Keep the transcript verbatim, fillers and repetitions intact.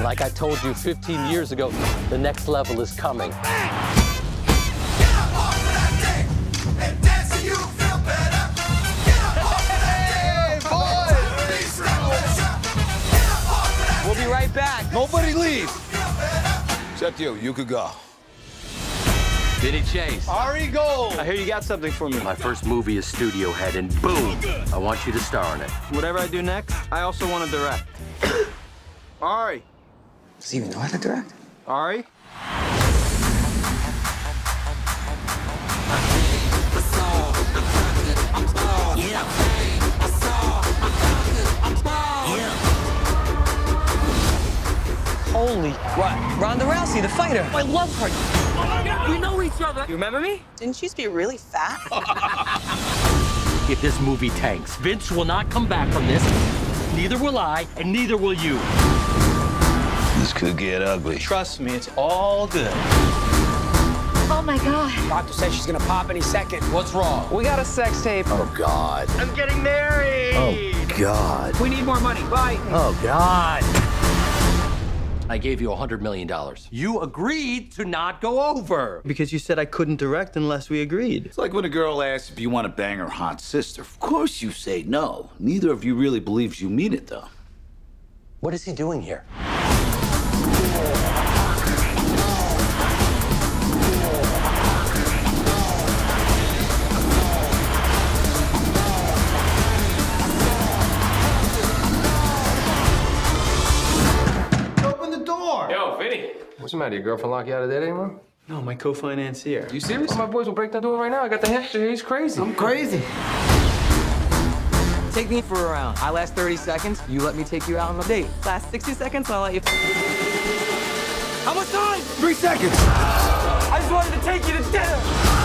like I told you fifteen years ago, the next level is coming. We'll be right back. Nobody leave. Except you. You could go. Vinny Chase. Ari Gold. I hear you got something for me. My first movie is Studio Head, and boom, I want you to star in it. Whatever I do next, I also want to direct. Ari. Does he even know how to direct? Ari? Holy. What? Ronda Rousey, the fighter. I love her. Oh my God, we know each other. You remember me? Didn't she used to be really fat? If this movie tanks, Vince will not come back from this. Neither will I, and neither will you. This could get ugly. Trust me, it's all good. Oh my God. Doctor says she's gonna pop any second. What's wrong? We got a sex tape. Oh, God. I'm getting married. Oh, God. We need more money. Bye. Oh, God. I gave you a hundred million dollars. You agreed to not go over. Because you said I couldn't direct unless we agreed. It's like when a girl asks if you want to bang her hot sister. Of course you say no. Neither of you really believes you mean it, though. What is he doing here? What's the matter? Your girlfriend lock you out of that anymore? No, my co-financier. You serious? My boys will break that door right now. I got the hamster. He's crazy. I'm crazy. Take me for a round. I last thirty seconds. You let me take you out on a date. Last sixty seconds, I'll let you. How much time? Three seconds. I just wanted to take you to dinner.